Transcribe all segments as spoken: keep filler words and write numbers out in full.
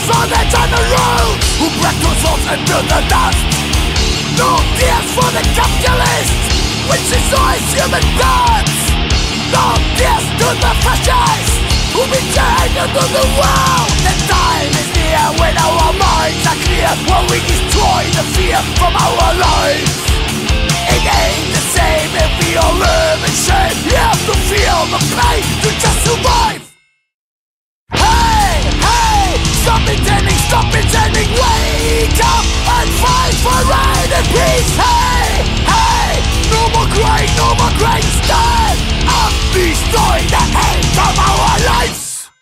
for the generals who break the souls and build the dust. No tears for the capitalists, which destroys human thoughts. No tears to the fascists who betray into the world. The time is near when our minds are clear, when we destroy the fear from our lives. It ain't the same if we all live in shame. You have to feel the pain to just survive. Hey, hey, stop pretending, stop pretending. Wake up and fight for right and peace. Hey, hey, no more crying, no more crying. Stand up, destroy the end of our lives.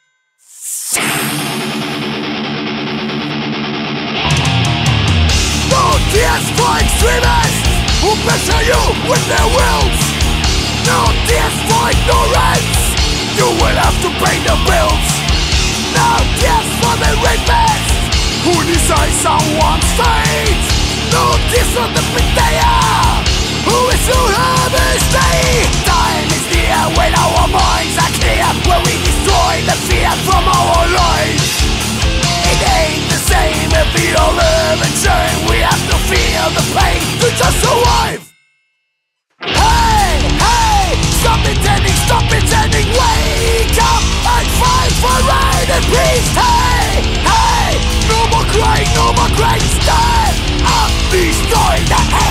No tears for extremists who pressure you with their wills. No tears for ignorance, you will have to pay the bills. No tears for the rapists who decide someone's fate. No tears for the betrayer who is to have a stay. Time is near when our minds are clear, when we destroy the fear from our lives. It ain't the same if we all live in shame. We have to feel the pain to just survive. Hey, hey, stop pretending, stop pretending. Wake up and fight for right and peace. Hey, hey, no more crying, no more crying. Stand up, destroy the